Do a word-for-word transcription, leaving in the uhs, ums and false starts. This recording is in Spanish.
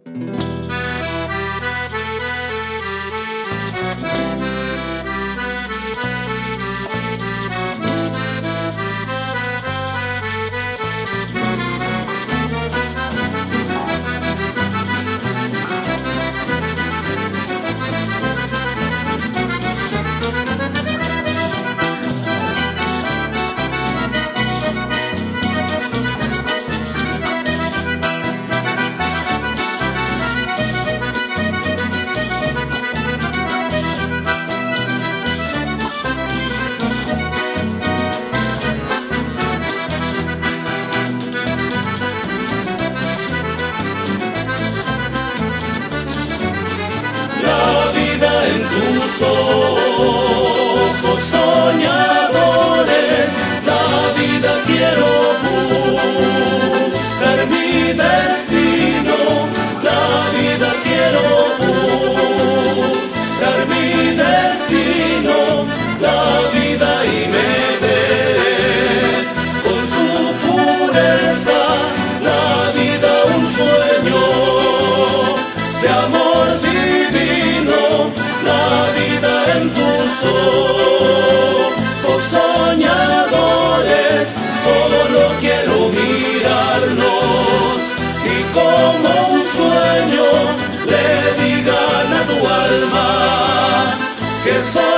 Ojos soñadores, la vida quiero buscar mi destino, la vida quiero buscar mi destino, la vida y me dé con su pureza, la vida un sueño de amor divino, la vida en tus ojos soñadores, solo quiero mirarlos y como un sueño le digan a tu alma que soy